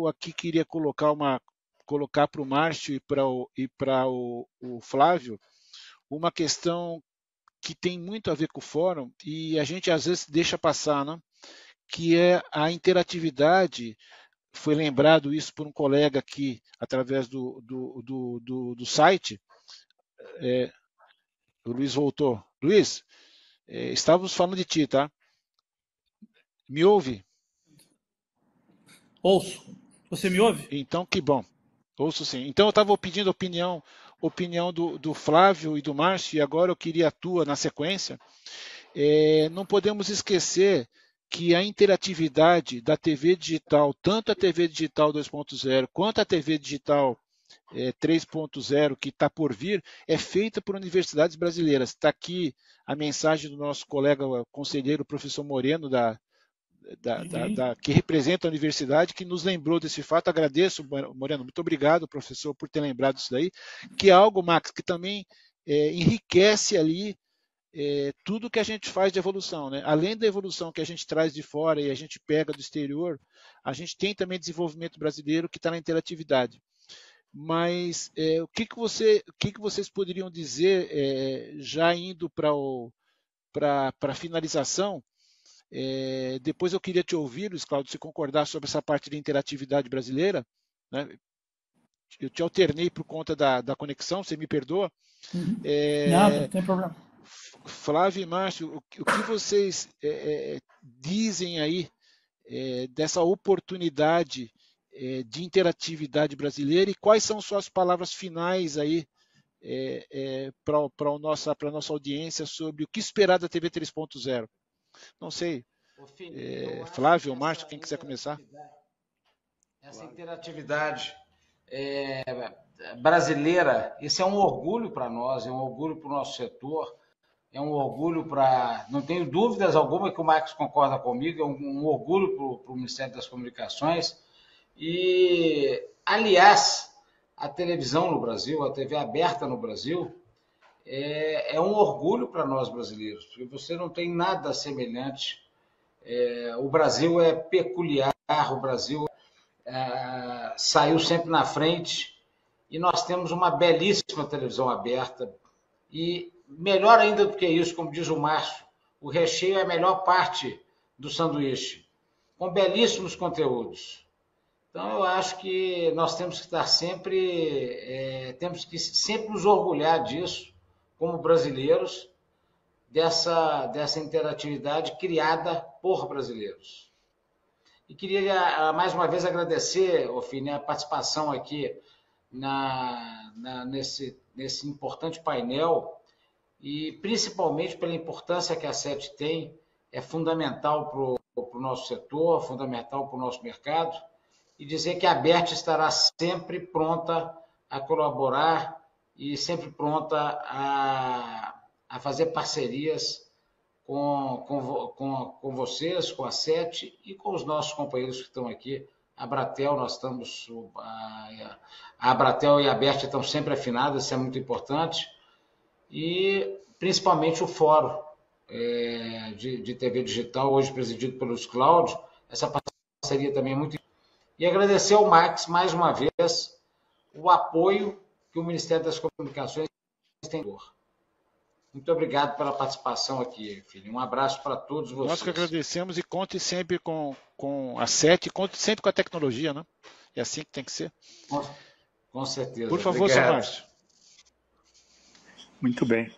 eu aqui queria colocar para o Márcio e para o Flávio uma questão que tem muito a ver com o fórum e a gente às vezes deixa passar, né? Que é a interatividade. Foi lembrado isso por um colega aqui através do site. O Luiz voltou. Luiz, estávamos falando de ti, tá? Me ouve? Ouço. Você me ouve? Então, que bom. Ouço sim. Então, eu estava pedindo opinião do Flávio e do Márcio, e agora eu queria a tua na sequência. Não podemos esquecer que a interatividade da TV digital, tanto a TV digital 2.0 quanto a TV digital 3.0 que está por vir, é feita por universidades brasileiras. Está aqui a mensagem do nosso colega conselheiro, professor Moreno, que representa a universidade, que nos lembrou desse fato. Agradeço, Moreno, muito obrigado, professor, por ter lembrado disso daí, que é algo, Max, que também enriquece ali tudo que a gente faz de evolução, né? Além da evolução que a gente traz de fora e a gente pega do exterior, a gente tem também desenvolvimento brasileiro que está na interatividade. Mas o que vocês poderiam dizer, já indo para a finalização? Depois eu queria te ouvir, Luiz Cláudio, se concordar sobre essa parte de interatividade brasileira, né? Eu te alternei por conta da conexão, você me perdoa. Nada, não tem problema. Flávio e Márcio, o que vocês dizem aí dessa oportunidade de interatividade brasileira e quais são suas palavras finais aí para a nossa audiência sobre o que esperar da TV 3.0? Não sei, Flávio ou Márcio, quem quiser começar. Essa interatividade brasileira, isso é um orgulho para nós, é um orgulho para o nosso setor, é um orgulho para... Não tenho dúvidas alguma que o Marcos concorda comigo, é um orgulho para o Ministério das Comunicações. E, aliás, a televisão no Brasil, a TV aberta no Brasil, é um orgulho para nós brasileiros, porque você não tem nada semelhante. O Brasil é peculiar, o Brasil saiu sempre na frente e nós temos uma belíssima televisão aberta e melhor ainda do que isso, como diz o Márcio, o recheio é a melhor parte do sanduíche, com belíssimos conteúdos. Então eu acho que nós temos que estar temos que sempre nos orgulhar disso, como brasileiros, dessa interatividade criada por brasileiros. E queria mais uma vez agradecer, Ofine, a participação aqui nesse importante painel e principalmente pela importância que a SET tem, é fundamental para o nosso setor, fundamental para o nosso mercado, e dizer que a ABERT estará sempre pronta a colaborar e sempre pronta a fazer parcerias com vocês, com a SET e com os nossos companheiros que estão aqui. A Abratel, a Abratel e a ABERT estão sempre afinadas, isso é muito importante. E principalmente o Fórum de TV Digital, hoje presidido pelo Luiz Cláudio, essa parceria também é muito importante. E agradecer ao Max, mais uma vez, o apoio que o Ministério das Comunicações tem. Muito obrigado pela participação aqui, filho. Um abraço para todos vocês. Nós que agradecemos e conte sempre com a SET, conte sempre com a tecnologia, né? É assim que tem que ser. Com certeza. Por favor, Sr. Márcio. Muito bem.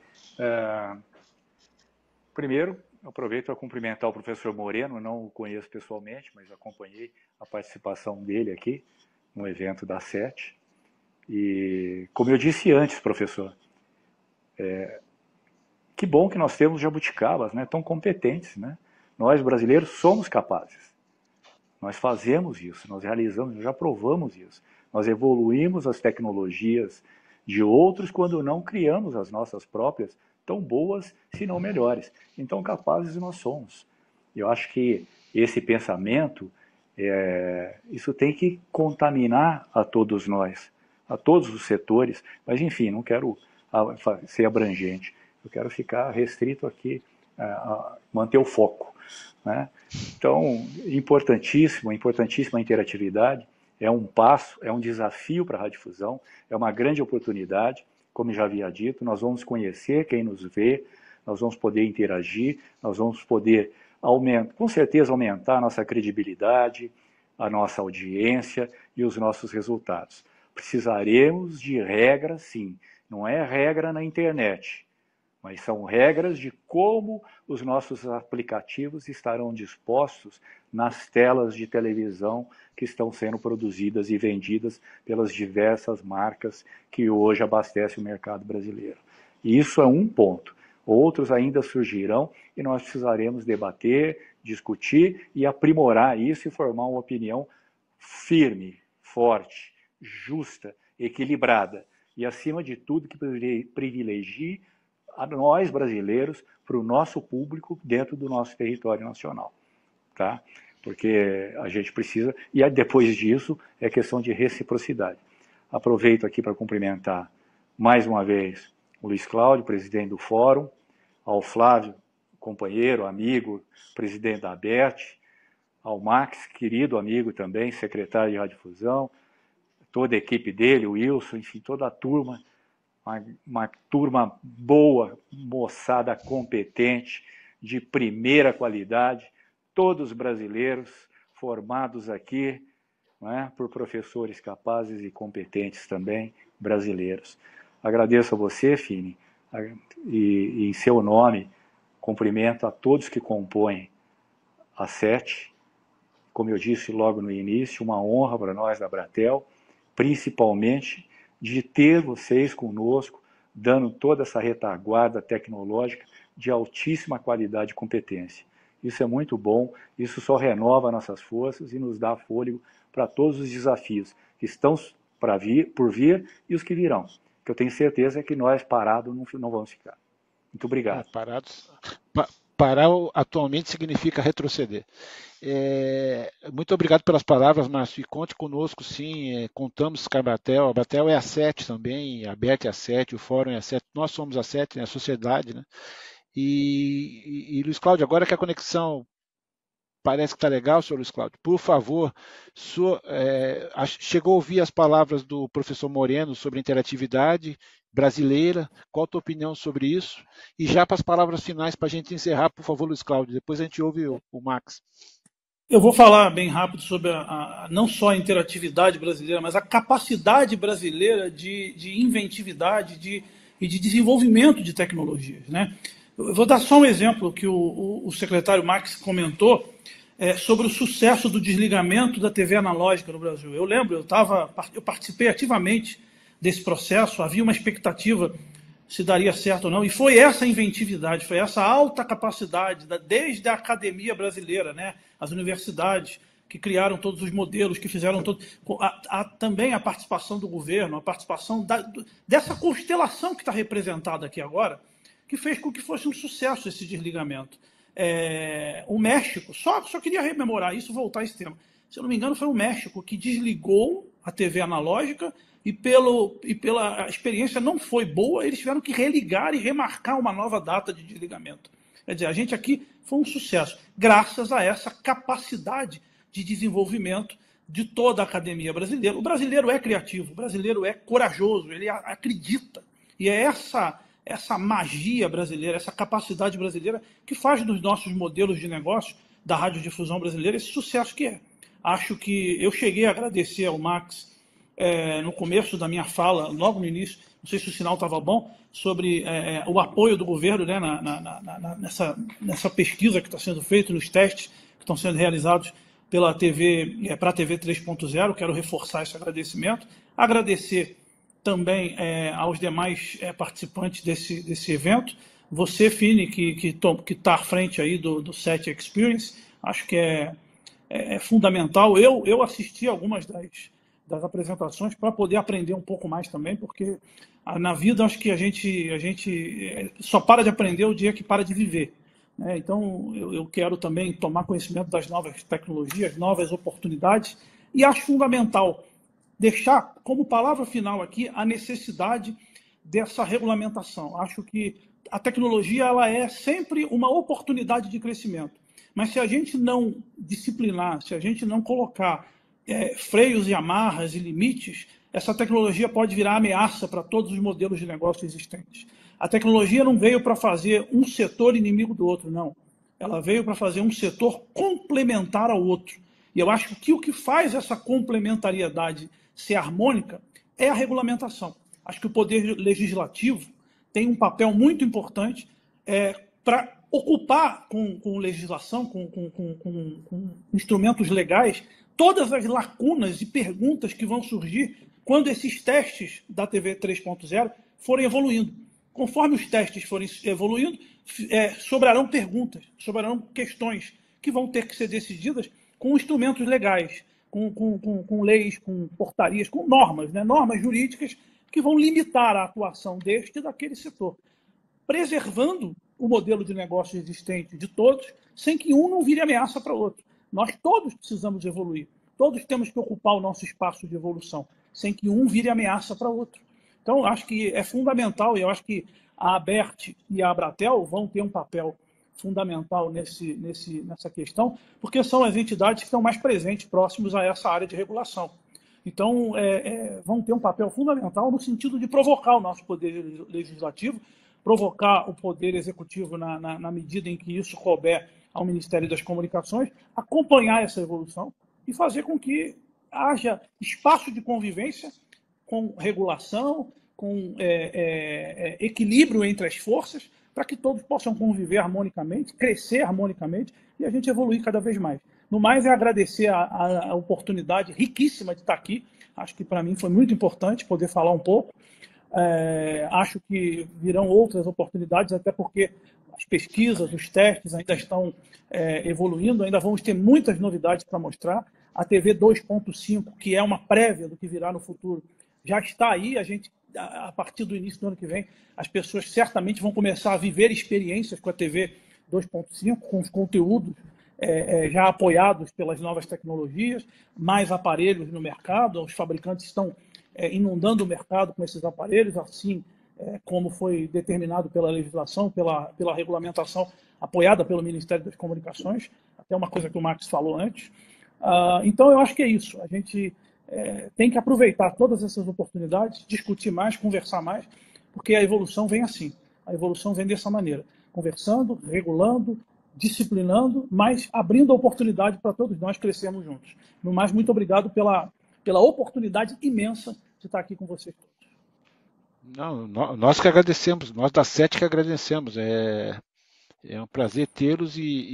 Primeiro, aproveito para cumprimentar o professor Moreno, não o conheço pessoalmente, mas acompanhei a participação dele aqui no evento da SET. E, como eu disse antes, professor, que bom que nós temos jabuticabas, né, tão competentes, né? Nós, brasileiros, somos capazes. Nós fazemos isso, nós realizamos, nós já provamos isso. Nós evoluímos as tecnologias de outros quando não criamos as nossas próprias, tão boas, se não melhores. Então, capazes nós somos. Eu acho que esse pensamento, isso tem que contaminar a todos nós, a todos os setores, mas, enfim, não quero ser abrangente. Eu quero ficar restrito aqui, manter o foco, né? Então, importantíssima a interatividade. é um passo, é um desafio para a radiodifusão, é uma grande oportunidade, como já havia dito, nós vamos conhecer quem nos vê, nós vamos poder interagir, nós vamos poder, com certeza, aumentar a nossa credibilidade, a nossa audiência e os nossos resultados. Precisaremos de regras, sim, não é regra na internet, mas são regras de como os nossos aplicativos estarão dispostos nas telas de televisão que estão sendo produzidas e vendidas pelas diversas marcas que hoje abastecem o mercado brasileiro. E isso é um ponto. Outros ainda surgirão e nós precisaremos debater, discutir e aprimorar isso e formar uma opinião firme, forte, justa, equilibrada e, acima de tudo, que privilegie a nós brasileiros, para o nosso público dentro do nosso território nacional, tá? Porque a gente precisa, e depois disso é questão de reciprocidade. Aproveito aqui para cumprimentar mais uma vez o Luiz Cláudio, presidente do Fórum, ao Flávio, companheiro, amigo, presidente da ABERT, ao Max, querido amigo também, secretário de Radiodifusão, toda a equipe dele, o Wilson, enfim, toda a turma, uma turma boa, moçada competente, de primeira qualidade, todos brasileiros, formados aqui, né, por professores capazes e competentes também, brasileiros. Agradeço a você, Fini, e em seu nome, cumprimento a todos que compõem a SET. Como eu disse logo no início, uma honra para nós da Abratel, principalmente de ter vocês conosco, dando toda essa retaguarda tecnológica de altíssima qualidade e competência. Isso é muito bom, isso só renova nossas forças e nos dá fôlego para todos os desafios que estão por vir e os que virão. Que eu tenho certeza que nós parados não vamos ficar. Muito obrigado. Parar atualmente significa retroceder. Muito obrigado pelas palavras, Márcio, e conte conosco, sim, contamos com a Abratel é a SET também, a ABERT é a SET, o Fórum é a SET, nós somos a SET, né, a sociedade, né? E Luiz Cláudio, agora que a conexão parece que está legal, senhor Luiz Cláudio, por favor, chegou a ouvir as palavras do professor Moreno sobre interatividade brasileira, qual a tua opinião sobre isso? E já para as palavras finais, para a gente encerrar, por favor, Luiz Cláudio, depois a gente ouve o Max. Eu vou falar bem rápido sobre não só a interatividade brasileira, mas a capacidade brasileira de inventividade e de desenvolvimento de tecnologias, né? Eu vou dar só um exemplo que o secretário Max comentou sobre o sucesso do desligamento da TV analógica no Brasil. Eu lembro, eu participei ativamente desse processo, havia uma expectativa se daria certo ou não, e foi essa inventividade, foi essa alta capacidade, desde a academia brasileira, né, as universidades, que criaram todos os modelos, que fizeram todo... também a participação do governo, a participação dessa constelação que está representada aqui agora, que fez com que fosse um sucesso esse desligamento. O México, só queria rememorar isso, voltar a esse tema. Se eu não me engano, foi o México que desligou a TV analógica e pela experiência não foi boa, eles tiveram que religar e remarcar uma nova data de desligamento. Quer dizer, a gente aqui foi um sucesso, graças a essa capacidade de desenvolvimento de toda a academia brasileira. O brasileiro é criativo, o brasileiro é corajoso, ele acredita. E é essa magia brasileira, essa capacidade brasileira que faz dos nossos modelos de negócio da radiodifusão brasileira esse sucesso que é. Acho que eu cheguei a agradecer ao Max no começo da minha fala, logo no início, não sei se o sinal estava bom, sobre o apoio do governo, né, nessa pesquisa que está sendo feita, nos testes que estão sendo realizados pela TV, para a TV 3.0. Quero reforçar esse agradecimento. Agradecer também aos demais participantes desse evento. Você, Fini, que está à frente aí do SET Experience, acho que é fundamental. Eu assisti algumas das apresentações para poder aprender um pouco mais também, porque na vida acho que a gente só para de aprender o dia que para de viver, né? Então eu quero também tomar conhecimento das novas tecnologias, novas oportunidades, e acho fundamental deixar como palavra final aqui a necessidade dessa regulamentação. Acho que a tecnologia ela é sempre uma oportunidade de crescimento, mas se a gente não disciplinar, se a gente não colocar freios e amarras e limites, essa tecnologia pode virar ameaça para todos os modelos de negócio existentes. A tecnologia não veio para fazer um setor inimigo do outro, não. Ela veio para fazer um setor complementar ao outro. E eu acho que o que faz essa complementariedade ser harmônica é a regulamentação. Acho que o poder legislativo tem um papel muito importante para ocupar com legislação, com instrumentos legais, todas as lacunas e perguntas que vão surgir quando esses testes da TV 3.0 forem evoluindo. Conforme os testes forem evoluindo, sobrarão perguntas, sobrarão questões que vão ter que ser decididas com instrumentos legais, com leis, com portarias, com normas, né? Normas jurídicas que vão limitar a atuação deste e daquele setor, preservando o modelo de negócio existente de todos, sem que um não vire ameaça para o outro. Nós todos precisamos evoluir, todos temos que ocupar o nosso espaço de evolução, sem que um vire ameaça para o outro. Então, acho que é fundamental, e eu acho que a ABERT e a Abratel vão ter um papel fundamental nessa questão, porque são as entidades que estão mais presentes, próximos a essa área de regulação. Então, vão ter um papel fundamental no sentido de provocar o nosso poder legislativo, provocar o poder executivo na medida em que isso couber ao Ministério das Comunicações, acompanhar essa evolução e fazer com que haja espaço de convivência com regulação, com equilíbrio entre as forças, para que todos possam conviver harmonicamente, crescer harmonicamente e a gente evoluir cada vez mais. No mais, é agradecer a oportunidade riquíssima de estar aqui. Acho que para mim foi muito importante poder falar um pouco. Acho que virão outras oportunidades, até porque as pesquisas, os testes ainda estão evoluindo, ainda vamos ter muitas novidades para mostrar. A TV 2.5, que é uma prévia do que virá no futuro, já está aí. A partir do início do ano que vem, as pessoas certamente vão começar a viver experiências com a TV 2.5, com os conteúdos já apoiados pelas novas tecnologias, mais aparelhos no mercado, os fabricantes estão inundando o mercado com esses aparelhos, assim como foi determinado pela legislação, pela regulamentação apoiada pelo Ministério das Comunicações, até uma coisa que o Max falou antes. Então, eu acho que é isso. A gente tem que aproveitar todas essas oportunidades, discutir mais, conversar mais, porque a evolução vem assim. A evolução vem dessa maneira, conversando, regulando, disciplinando, mas abrindo a oportunidade para todos nós crescermos juntos. No mais, muito obrigado pela oportunidade imensa de estar aqui com vocês todos. Não, nós que agradecemos, nós da SET que agradecemos. É um prazer tê-los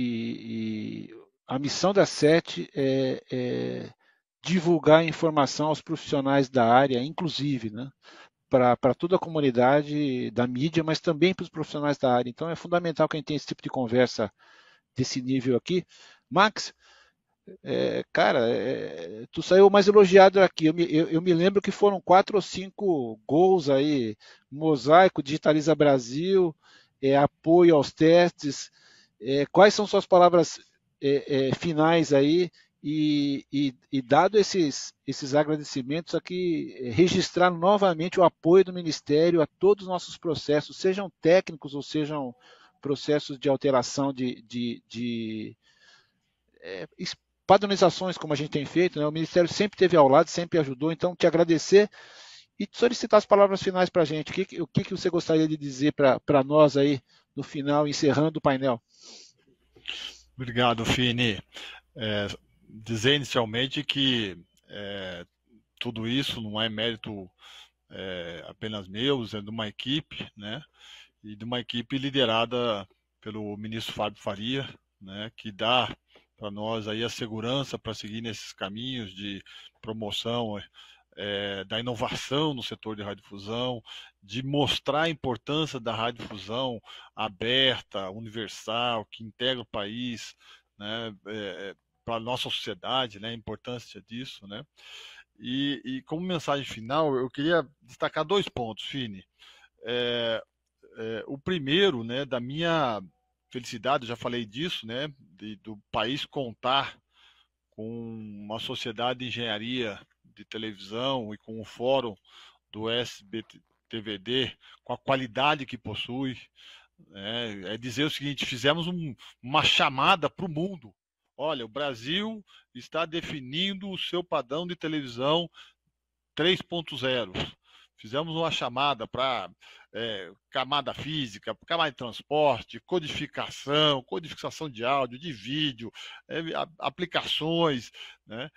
e a missão da SET é divulgar informação aos profissionais da área, inclusive, né, para toda a comunidade da mídia, mas também para os profissionais da área. Então é fundamental que a gente tenha esse tipo de conversa desse nível aqui. Max, cara, tu saiu mais elogiado aqui. Eu me lembro que foram 4 ou 5 gols aí, Mosaico, Digitaliza Brasil, apoio aos testes. Quais são suas palavras finais aí? E dado esses agradecimentos aqui, registrar novamente o apoio do Ministério a todos os nossos processos, sejam técnicos ou sejam processos de alteração de padronizações, como a gente tem feito, né? O Ministério sempre esteve ao lado, sempre ajudou. Então, te agradecer e te solicitar as palavras finais para a gente. O que você gostaria de dizer para nós aí no final, encerrando o painel? Obrigado, Fini. Dizer inicialmente que tudo isso não é mérito apenas meu, é de uma equipe, né? E de uma equipe liderada pelo ministro Fábio Faria, né? Que dá para nós aí a segurança para seguir nesses caminhos de promoção da inovação no setor de radiodifusão, de mostrar a importância da radiodifusão aberta, universal, que integra o país, né? Para a nossa sociedade, né? A importância disso, né? E como mensagem final, eu queria destacar 2 pontos, Fini. O primeiro, né, da minha felicidade, eu já falei disso, né, do país contar com uma sociedade de engenharia de televisão e com o fórum do SBTVD, com a qualidade que possui. É dizer o seguinte: fizemos uma chamada para o mundo, olha, o Brasil está definindo o seu padrão de televisão 3.0. Fizemos uma chamada para camada física, camada de transporte, codificação de áudio, de vídeo, aplicações, né?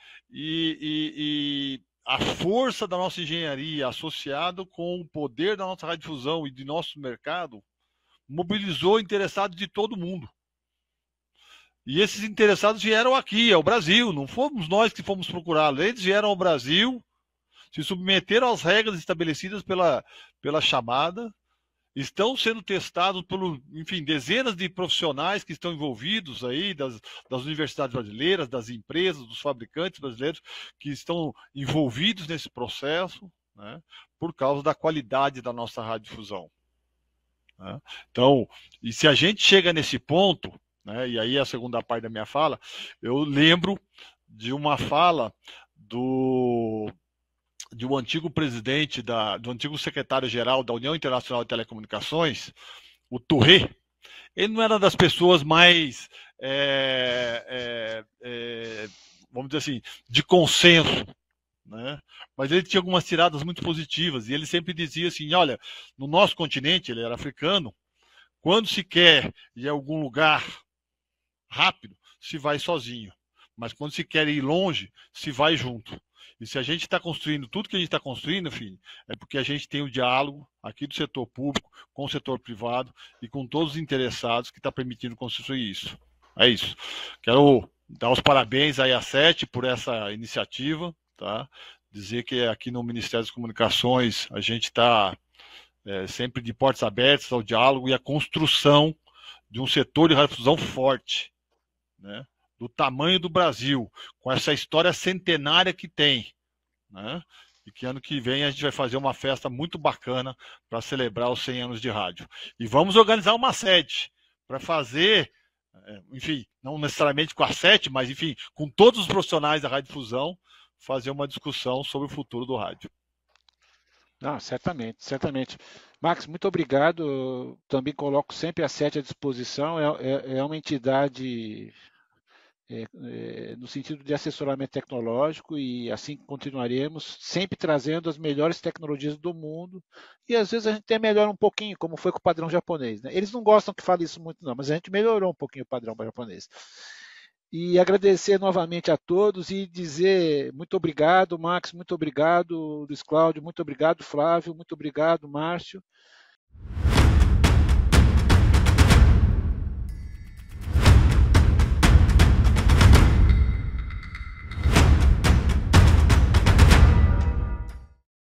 E a força da nossa engenharia associado com o poder da nossa radiodifusão e de nosso mercado mobilizou interessados de todo mundo. E esses interessados vieram aqui, ao Brasil, não fomos nós que fomos procurá-los, eles vieram ao Brasil, se submeteram às regras estabelecidas pela chamada, estão sendo testados por, enfim, dezenas de profissionais que estão envolvidos aí, das universidades brasileiras, das empresas, dos fabricantes brasileiros, que estão envolvidos nesse processo, né, por causa da qualidade da nossa radiodifusão. Né? Então, e se a gente chega nesse ponto, né, e aí a segunda parte da minha fala, eu lembro de uma fala de um antigo presidente, do antigo secretário-geral da União Internacional de Telecomunicações, o Touré. Ele não era das pessoas mais, vamos dizer assim, de consenso, né? Mas ele tinha algumas tiradas muito positivas, e ele sempre dizia assim, olha, no nosso continente, ele era africano, quando se quer ir a algum lugar rápido, se vai sozinho, mas quando se quer ir longe, se vai junto. E se a gente está construindo tudo que a gente está construindo, filho, é porque a gente tem o diálogo aqui do setor público, com o setor privado e com todos os interessados que está permitindo construir isso. É isso. Quero dar os parabéns aí à SET por essa iniciativa, tá? Dizer que aqui no Ministério das Comunicações a gente está sempre de portas abertas ao diálogo e à construção de um setor de radiodifusão forte, né? Do tamanho do Brasil, com essa história centenária que tem, né? E que ano que vem a gente vai fazer uma festa muito bacana para celebrar os 100 anos de rádio. E vamos organizar uma sede para fazer, enfim, não necessariamente com a SET, mas enfim, com todos os profissionais da radiodifusão, fazer uma discussão sobre o futuro do rádio. Não, certamente, certamente. Max, muito obrigado. Eu também coloco sempre a SET à disposição. É uma entidade no sentido de assessoramento tecnológico e assim continuaremos, sempre trazendo as melhores tecnologias do mundo e às vezes a gente até melhora um pouquinho, como foi com o padrão japonês, né? Eles não gostam que fale isso muito não, mas a gente melhorou um pouquinho o padrão japonês. E agradecer novamente a todos e dizer muito obrigado, Max, muito obrigado, Luiz Cláudio, muito obrigado, Flávio, muito obrigado, Márcio.